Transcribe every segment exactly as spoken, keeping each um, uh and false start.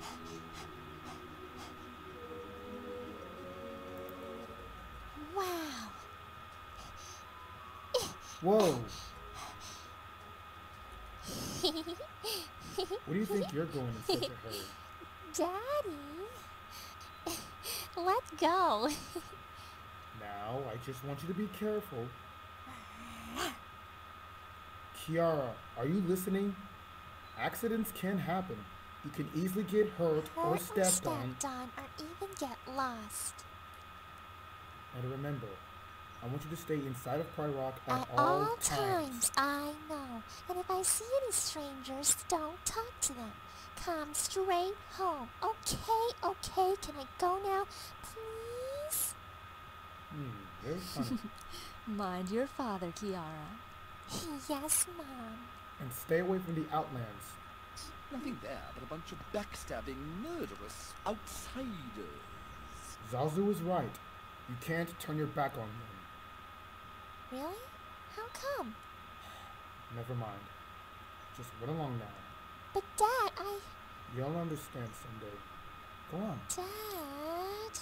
Wow. Whoa. What do you think you're going in such a hurry? Daddy. Let's go. Now, I just want you to be careful. Kiara, are you listening? Accidents can happen. You can easily get hurt, hurt or stepped, or stepped on. on, or even get lost. And remember, I want you to stay inside of Pride Rock at, At all, all times. times, I know. And if I see any strangers, don't talk to them. Come straight home. Okay, okay, can I go now, please? Hmm, very funny. Mind your father, Kiara. Yes, Mom. And stay away from the Outlands. Nothing there but a bunch of backstabbing, murderous outsiders. Zazu is right. You can't turn your back on them. Really? How come? Never mind. Just run along now. But Dad, I... You'll understand someday. Go on. Dad...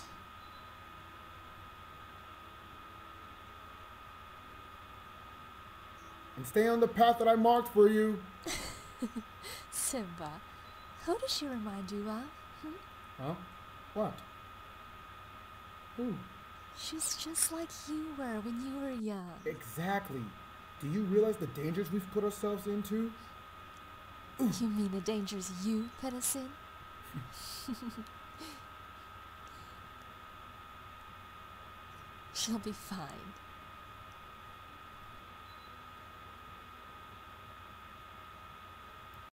And stay on the path that I marked for you. Simba, who does she remind you of? Hmm? Huh? What? Who? She's just like you were when you were young. Exactly. Do you realize the dangers we've put ourselves into? You mean the dangers you put us in? She'll be fine.